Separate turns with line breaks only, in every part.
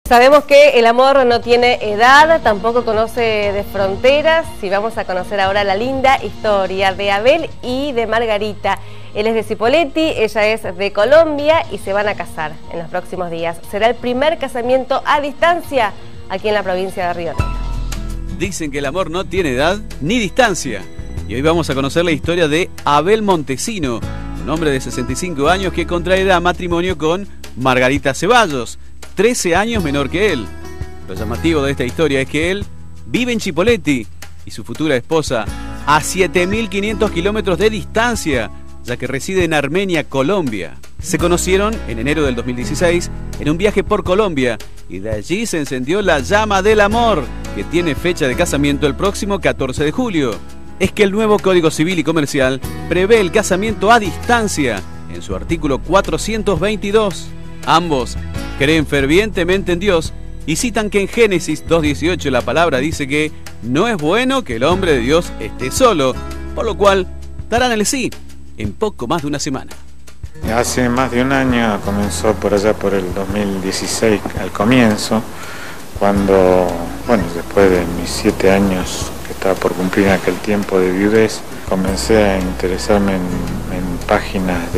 Sabemos que el amor no tiene edad, tampoco conoce de fronteras, y vamos a conocer ahora la linda historia de Abel y de Margarita. Él es de Cipolletti, ella es de Colombia y se van a casar en los próximos días. Será el primer casamiento a distancia aquí en la provincia de Río Negro.
Dicen que el amor no tiene edad ni distancia. Y hoy vamos a conocer la historia de Abel Montesino, un hombre de 65 años que contraerá matrimonio con Margarita Ceballos, 13 años menor que él. Lo llamativo de esta historia es que él vive en Cipolletti y su futura esposa a 7.500 kilómetros de distancia, ya que reside en Armenia, Colombia. Se conocieron en enero del 2016 en un viaje por Colombia y de allí se encendió la llama del amor, que tiene fecha de casamiento el próximo 14 de julio. Es que el nuevo Código Civil y Comercial prevé el casamiento a distancia en su artículo 422. Ambos creen fervientemente en Dios y citan que en Génesis 2:18 la palabra dice que no es bueno que el hombre de Dios esté solo, por lo cual darán el sí en poco más de una semana.
Hace más de un año, comenzó por allá por el 2016 al comienzo, cuando, después de mis 7 años que estaba por cumplir en aquel tiempo de viudez, comencé a interesarme en páginas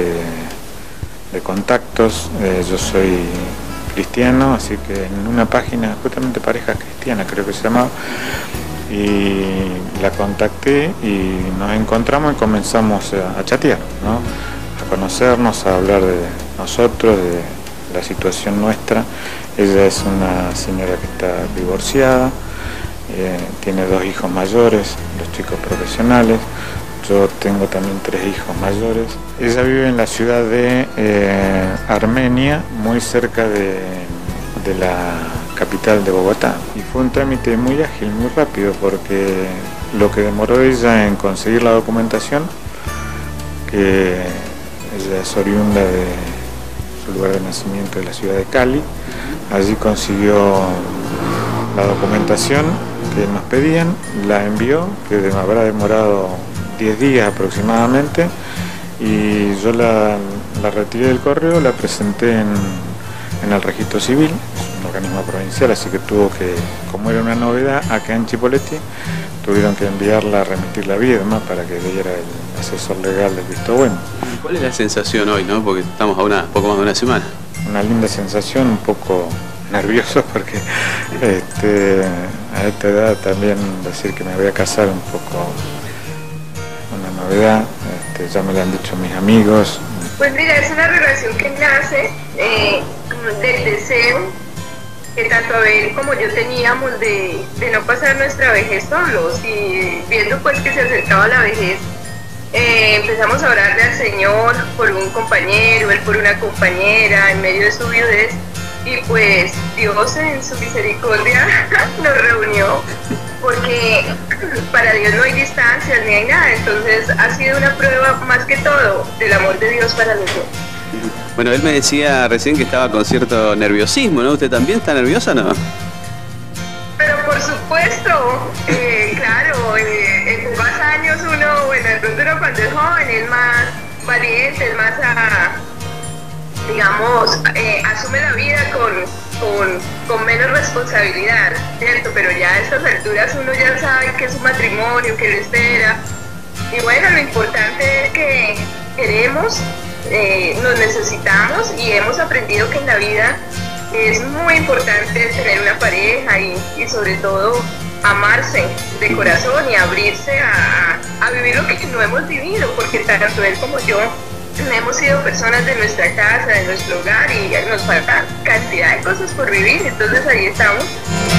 de contactos. Yo soy cristiano, así que en una página, justamente Parejas Cristianas creo que se llamaba, y la contacté y nos encontramos y comenzamos a chatear, ¿no? A conocernos, a hablar de nosotros, de la situación nuestra. Ella es una señora que está divorciada, tiene 2 hijos mayores, 2 chicos profesionales. Yo tengo también 3 hijos mayores. Ella vive en la ciudad de Armenia, muy cerca de la capital de Bogotá. Y fue un trámite muy ágil, muy rápido, porque lo que demoró ella en conseguir la documentación, que ella es oriunda de su lugar de nacimiento de la ciudad de Cali, allí consiguió la documentación que nos pedían, la envió, que habrá demorado 10 días aproximadamente, y yo la retiré del correo, la presenté en el registro civil, es un organismo provincial, así que tuvo que, como era una novedad acá en Cipolletti, tuvieron que enviarla, remitirla a Viedma para que diera el asesor legal del visto bueno.
¿Cuál es la sensación hoy, no? Porque estamos a poco más de una semana.
Una linda sensación, un poco nervioso porque a esta edad también decir que me voy a casar un poco una novedad, ya me lo han dicho mis amigos.
Pues mira, es una relación que nace del deseo que tanto Abel como yo teníamos de no pasar nuestra vejez solos, y viendo pues que se acercaba la vejez, empezamos a orarle al Señor por un compañero, él por una compañera en medio de su viudez, y pues Dios en su misericordia nos reunió, porque para Dios no hay distancias ni hay nada. Entonces ha sido una prueba más que todo del amor de Dios para los dos.
Bueno, él me decía recién que estaba con cierto nerviosismo, ¿no? ¿Usted también está nerviosa, no?
Pero por supuesto, claro, en más años uno, de pronto uno cuando es joven es más valiente, es más asume la vida con menos responsabilidad, ¿cierto? Pero ya a estas alturas uno ya sabe que es un matrimonio, que lo espera. Y bueno, lo importante es que queremos, nos necesitamos, y hemos aprendido que en la vida es muy importante tener una pareja y sobre todo amarse de corazón y abrirse a vivir lo que no hemos vivido, porque tanto él como yo hemos sido personas de nuestra casa, de nuestro hogar, y nos falta cantidad de cosas por vivir. Entonces ahí estamos.